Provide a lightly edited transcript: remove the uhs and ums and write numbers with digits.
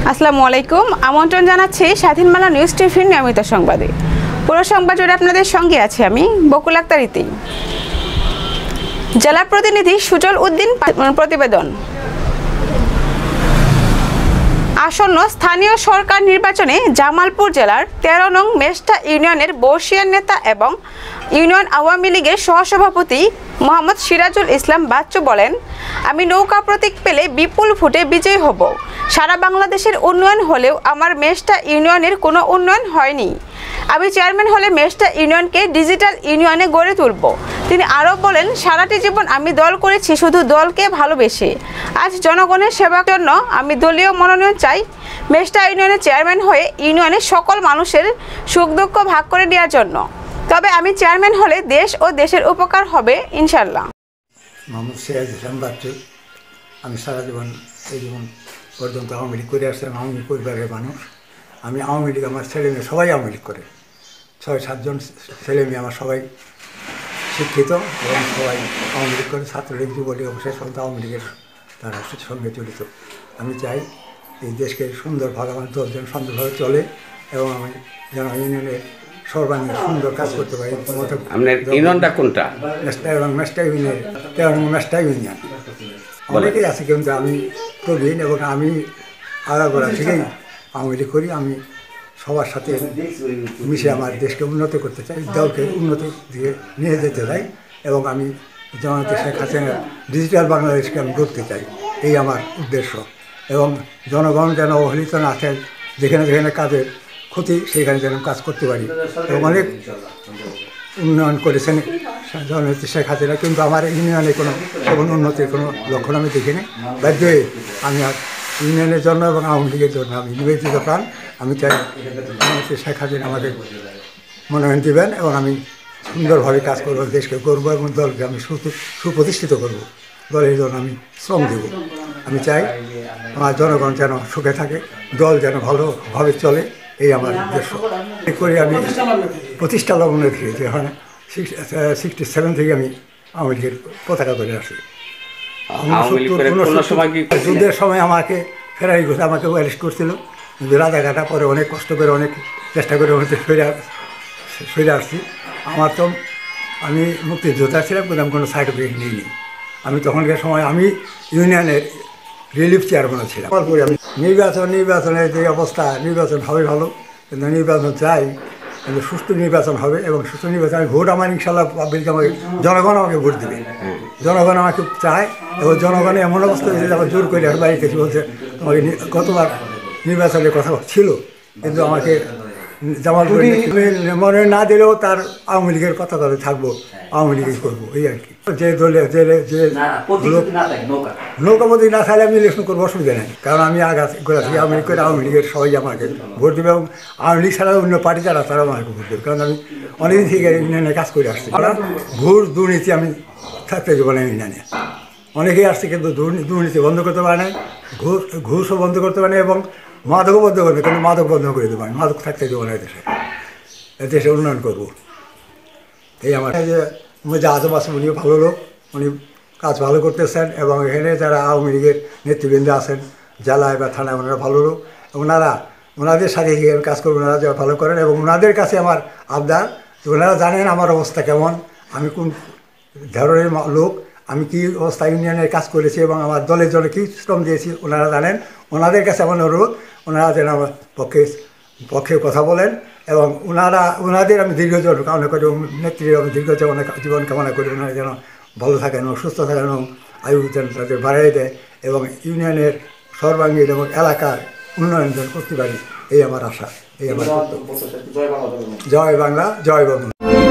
আসসালামু আলাইকুম। আমন্ত্রণ জানাচ্ছি স্বাধীন বাংলা নিউজ টিভির নিয়মিত সংবাদে। পুরো সংবাদ জুড়ে আপনাদের সঙ্গে আছি আমি বকুল আক্তার ইতি। জেলা প্রতিনিধি সুজল উদ্দিন প্রতিবেদন। আসন্ন স্থানীয় সরকার নির্বাচনে জামালপুর জেলার ১৩ নং মেষ্টা ইউনিয়নের বর্ষিয়ান নেতা এবং ইউনিয়ন আওয়ামী লীগের সহসভাপতি মোহাম্মদ সিরাজুল ইসলাম বাচ্চু বলেন, আমি নৌকা প্রতীক পেলে বিপুল ভোটে বিজয়ী হব। সারা বাংলাদেশের উন্নয়ন হলেও আমার মেষ্টা ইউনিয়নের কোনো উন্নয়ন হয়নি। আমি চেয়ারম্যান হলে মেষ্টা ইউনিয়নকে ডিজিটাল ইউনিয়নে গড়ে তুলব। তিনি আরও বলেন, সারাটি জীবন আমি দল করেছি শুধু দলকে ভালোবেসে। আজ জনগণের সেবার জন্য আমি দলীয় মনোনয়ন চাই। মেষ্টা ইউনিয়নের চেয়ারম্যান হয়ে ইউনিয়নের সকল মানুষের সুখ দুঃখ ভাগ করে দেওয়ার জন্য। তবে আমি চেয়ারম্যান হলে দেশ ও দেশের উপকার হবে ইনশাল্লাহ। মোহাম্মদ সিরাজ ইসলাম বাচ্চু। আমি সারা জীবন এই জীবন পর্যন্ত আওয়ামী লীগ করে আসছিলাম। আওয়ামী লীগ পরিবারের মানুষ। আমি আওয়ামী লীগ, আমার ছেলে মেয়ে সবাই আওয়ামী লীগ করে। ৬-৭ জন ছেলে মেয়ে আমার সবাই শিক্ষিত এবং সবাই আওয়ামী লীগ করে। ছাত্রলীগ, যুবলীগ, অবশেষ পর্যন্ত আওয়ামী লীগের তারা সঙ্গে জড়িত। আমি চাই এই দেশকে সুন্দরভাবে আমার দল যেন সুন্দরভাবে চলে এবং আমি যেন ইউনিয়নের সর্বাঙ্গীন সুন্দর কাজ করতে পারি। আপনার ইউনিয়নটা কোনটা? মেষ্টা ইউনিয়ন, ১৩ নং মেষ্টা ইউনিয়ন। অনেকেই আছে, কিন্তু আমি প্রবীণ এবং আমি আগাগোড়া থেকেই আওয়ামী লীগ করি। আমি সবার সাথে মিশে আমার দেশকে উন্নত করতে চাই, দলকে উন্নতি দিয়ে নিয়ে যেতে চাই এবং আমি জনতা শেখ হাসিনা ডিজিটাল বাংলাদেশকে আমি গড়তে চাই। এই আমার উদ্দেশ্য। এবং জনগণ যেন অবহেলিত না থাকে, যেখানে যেখানে কাজের ক্ষতি সেখানে যেন কাজ করতে পারি। এবং অনেক উন্নয়ন করেছেন জননেত্রী শেখ হাসিনা, কিন্তু আমার ইউনিয়নে কোনো উন্নতির কোনো লক্ষণ আমি দেখিনি। বাধ্য হয়ে আমি আর ইউনিয়নের জন্য এবং আওয়ামী লীগের জন্য আমি নিবেদিত প্রাণ। আমি চাই জননেত্রী শেখ হাসিনা আমাকে মনোনয়ন দেবেন এবং আমি সুন্দরভাবে কাজ করবো, দেশকে করবো এবং দলকে আমি সুপ্রতিষ্ঠিত করব। দলের জন্য আমি শ্রম দেব। আমি চাই আমার জনগণ যেন সুখে থাকে, দল যেন ভালোভাবে চলে, এই আমার উদ্দেশ্য। এই করে আমি প্রতিষ্ঠা লগ্নে থেকে যখন 67 থেকে আমি আওয়ামী লীগের পতাকা করে আসি। যুদ্ধের সময় আমাকে ফেরাই গেছে, আমাকে অ্যারেস্ট করছিল, কিন্তু রাজাঘাটা পরে অনেক কষ্ট করে অনেক চেষ্টা করে সরে আসছি। আমার তো আমি মুক্তিযোদ্ধা ছিলাম, কিন্তু আমি কোনো সার্টিফিকেট নিইনি। আমি তখনকার সময় আমি ইউনিয়নের রিলিফ চেয়ারম্যান ছিলাম। তারপরে আমি নির্বাচনের যে অবস্থা, নির্বাচন হবে ভালো, কিন্তু নির্বাচন চাই, কিন্তু সুষ্ঠু নির্বাচন হবে এবং সুষ্ঠু নির্বাচন ভোট আমার ইনশাল্লাহ পাবলিক আমাকে, জনগণ আমাকে ভোট দেবে। জনগণ আমাকে চায় এবং জনগণে এমন অবস্থা হয়েছে আমার জোর করে বাড়িতে বলছে, তোমাকে গতবার নির্বাচনের কথা ছিল, কিন্তু আমাকে জামালপুরে মনোনয়ন না দিলেও তার আওয়ামী লীগের কথা কথা থাকবো, আওয়ামী লীগের করবো, এই আর কি। যে দলে যে নৌকাপতি না থাকলে আমি ইলেকশন করবো, অসুবিধা নেই। কারণ আমি গোড়া থেকে আওয়ামী লীগ করে, আওয়ামী লীগের সবাই আমাকে ভোট দেবে এবং আওয়ামী লীগ ছাড়া অন্য পার্টি যারা তারাও আমাকে ভোট দেবে। কারণ আমি অনেকদিন থেকে ইউনিয়নে কাজ করে আসছি। ঘুষ দুর্নীতি আমি থাকতে দেবো না ইউনিয়নে। অনেকেই আসছে, কিন্তু দুর্নীতি বন্ধ করতে পারে না, ঘুষও বন্ধ করতে পারে না এবং মাদকও বন্ধ করবে, কিন্তু মাদক বন্ধ করে দেবো আমি। মাদক থাকতে দেবো না দেশে উন্নয়ন করবো। এই আমার যে আজম আছেন, উনিও ভালো লোক, উনি কাজ ভালো করতেছেন এবং এখানে যারা আওয়ামী লীগের নেতৃবৃন্দ আছেন জেলায় বা থানায়, ওনারা ভালো লোক এবং ওনাদের সাথে কাজ করবো, ওনারা যা ভালো করেন। এবং ওনাদের কাছে আমার আবদার, ওনারা জানেন আমার অবস্থা কেমন, আমি কোন ধরনের লোক, আমি কী অবস্থা ইউনিয়নের কাজ করেছি এবং আমার দলের জন্য কী শ্রম দিয়েছি ওনারা জানেন। ওনাদের কাছে আমার অনুরোধ, ওনারা যেন আমার পক্ষে কথা বলেন এবং ওনাদের আমি দীর্ঘজীবন কামনা করি, নেত্রীর আমি জীবন কামনা করি। ওনারা যেন ভালো থাকেন এবং সুস্থ থাকেন এবং আয়ু যেন তাদের বাড়াই দেয় এবং ইউনিয়নের সর্বাঙ্গীন এবং এলাকার উন্নয়ন যেন করতে পারি, এই আমার আশা, এই আমার। জয় বাংলা, জয় বঙ্গবন্ধু।